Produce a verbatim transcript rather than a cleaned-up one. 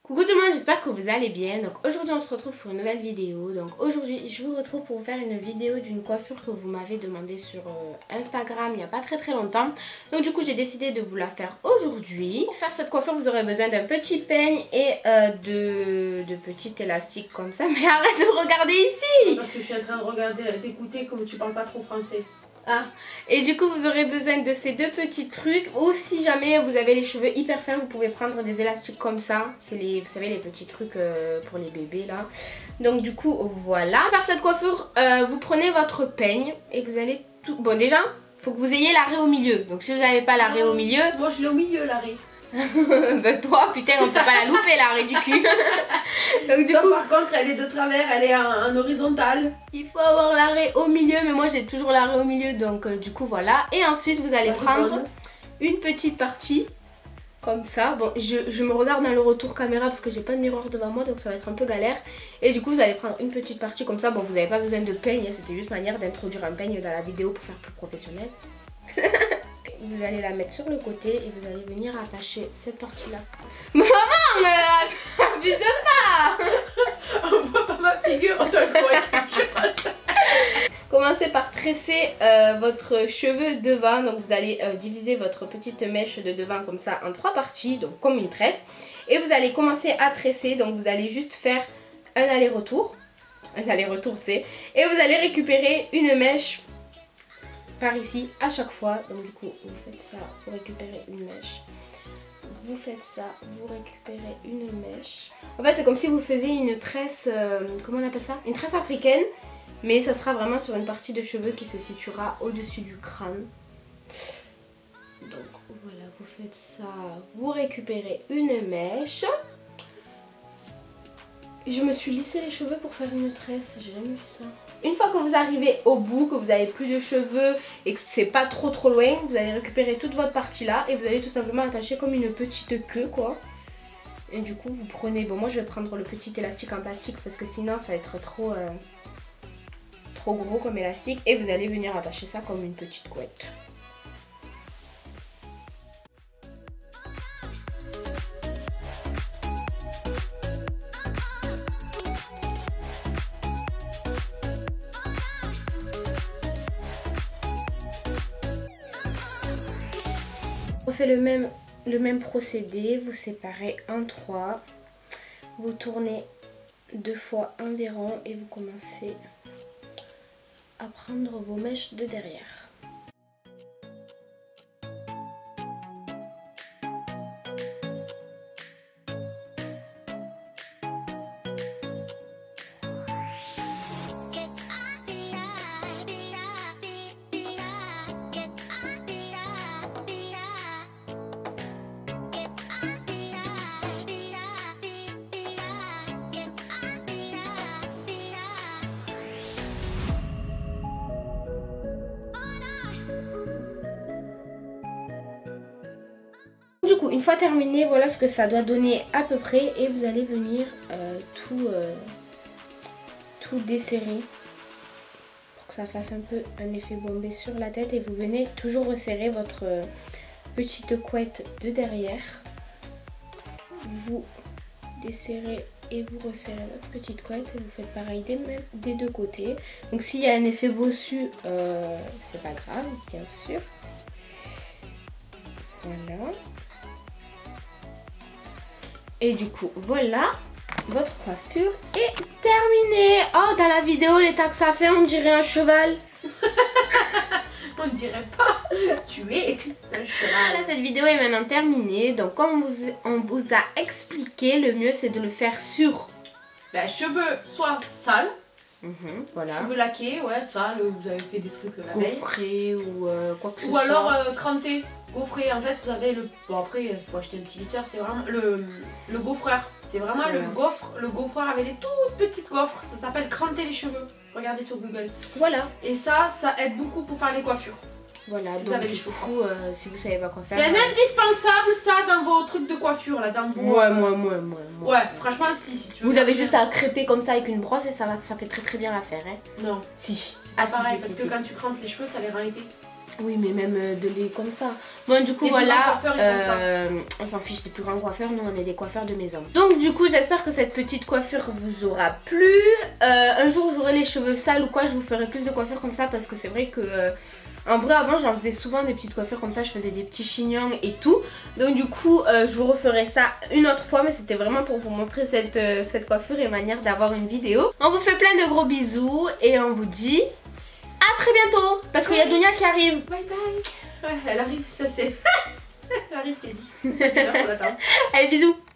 Coucou tout le monde, j'espère que vous allez bien. Donc aujourd'hui on se retrouve pour une nouvelle vidéo. Donc aujourd'hui je vous retrouve pour vous faire une vidéo d'une coiffure que vous m'avez demandé sur euh, Instagram il n'y a pas très très longtemps. Donc du coup j'ai décidé de vous la faire aujourd'hui. Pour faire cette coiffure vous aurez besoin d'un petit peigne et euh, de, de petits élastiques comme ça. Mais arrête de regarder ici. Parce que je suis en train de regarder, d'écouter comme tu parles pas trop français. Ah, et du coup vous aurez besoin de ces deux petits trucs. Ou si jamais vous avez les cheveux hyper fins, vous pouvez prendre des élastiques comme ça. C'est les, vous savez, les petits trucs euh, pour les bébés là. Donc du coup voilà. Pour faire cette coiffure, euh, vous prenez votre peigne et vous allez tout... Bon déjà, faut que vous ayez l'arrêt au milieu. Donc si vous n'avez pas l'arrêt au milieu... Moi je l'ai au milieu l'arrêt. Ben toi putain on peut pas la louper l'arrêt du cul. Donc du Toi, coup par contre elle est de travers, elle est en, en horizontal. il faut avoir l'arrêt au milieu, mais moi j'ai toujours l'arrêt au milieu, donc euh, du coup voilà. Et ensuite vous allez Moi, je prendre donne. une petite partie comme ça. Bon je, je me regarde dans le retour caméra parce que j'ai pas de miroir devant moi, donc ça va être un peu galère. Et du coup vous allez prendre une petite partie comme ça. Bon vous n'avez pas besoin de peigne, c'était juste manière d'introduire un peigne dans la vidéo pour faire plus professionnel. Vous allez la mettre sur le côté et vous allez venir attacher cette partie là. Maman mais abuse pas. On voit pas ma figure en tant que Commencez par tresser euh, votre cheveu devant. Donc vous allez euh, diviser votre petite mèche de devant comme ça en trois parties, donc comme une tresse. Et vous allez commencer à tresser, donc vous allez juste faire un aller-retour. Un aller-retour, tu sais. Et vous allez récupérer une mèche par ici à chaque fois. Donc du coup vous faites ça, vous récupérez une mèche. Vous faites ça, vous récupérez une mèche. En fait c'est comme si vous faisiez une tresse, euh, comment on appelle ça? Une tresse africaine. Mais ça sera vraiment sur une partie de cheveux qui se situera au-dessus du crâne. Donc voilà, vous faites ça, vous récupérez une mèche. Je me suis lissé les cheveux pour faire une tresse, j'ai jamais vu ça. Une fois que vous arrivez au bout, que vous avez plus de cheveux et que c'est pas trop trop loin, vous allez récupérer toute votre partie là et vous allez tout simplement attacher comme une petite queue quoi. Et du coup vous prenez, bon moi je vais prendre le petit élastique en plastique parce que sinon ça va être trop... Euh, trop gros comme élastique et vous allez venir attacher ça comme une petite couette. On fait le même, le même procédé, vous séparez en trois, vous tournez deux fois environ et vous commencez à prendre vos mèches de derrière. Du coup, une fois terminé, voilà ce que ça doit donner à peu près. Et vous allez venir euh, tout, euh, tout desserrer pour que ça fasse un peu un effet bombé sur la tête. Et vous venez toujours resserrer votre euh, petite couette de derrière. Vous desserrez et vous resserrez votre petite couette. Et vous faites pareil des, mêmes, des deux côtés. Donc s'il y a un effet bossu, euh, c'est pas grave, bien sûr. Voilà. Et du coup, voilà, votre coiffure est terminée. Oh, dans la vidéo, l'état que ça fait, on dirait un cheval. On ne dirait pas, tu es un cheval. Là, cette vidéo est maintenant terminée. Donc, comme vous, on vous a expliqué, le mieux, c'est de le faire sur... Ben, cheveux soit sales, Mmh, voilà. cheveux laqués, ouais, sales, vous avez fait des trucs la veille. Gaufré ou euh, quoi que ce Ou soit. alors euh, cranté, gaufré. En fait, vous avez le. Bon, après, il faut acheter un petit lisseur, c'est vraiment le, le gaufreur. C'est vraiment Ouais. le gaufre, le gaufreur avec les toutes petites gaufres. Ça s'appelle cranter les cheveux. Regardez sur Google. Voilà. Et ça, ça aide beaucoup pour faire les coiffures. Voilà, Si vous donc avez les du cheveux coup, euh, si vous savez pas quoi faire... C'est un indispensable ça dans vos trucs de coiffure là, dans vos... Ouais, moi, moi, moi. Ouais, franchement si, si tu veux. Vous avez juste à crêper comme ça avec une brosse et ça, va, ça fait très très bien l'affaire. Hein. Non, Si. c'est pas Ah, si, pareil si, parce si, que si. quand tu crantes les cheveux ça les rend épais. Oui, mais même euh, de les comme ça. Bon, du coup, les voilà, coiffeurs, ils font euh, on s'en fiche des plus grands coiffeurs, nous on est des coiffeurs de maison. Donc du coup, j'espère que cette petite coiffure vous aura plu. Euh, un jour, j'aurai les cheveux sales ou quoi, je vous ferai plus de coiffures comme ça parce que c'est vrai que... Euh, en vrai, avant, j'en faisais souvent des petites coiffures comme ça, je faisais des petits chignons et tout. Donc du coup, euh, je vous referai ça une autre fois, mais c'était vraiment pour vous montrer cette, euh, cette coiffure et manière d'avoir une vidéo. On vous fait plein de gros bisous et on vous dit à très bientôt parce qu'il y a Dunia qui arrive. Bye bye. Ouais, elle arrive, ça c'est... elle arrive, c'est dit. C'est une heure qu'on attend. Allez, bisous.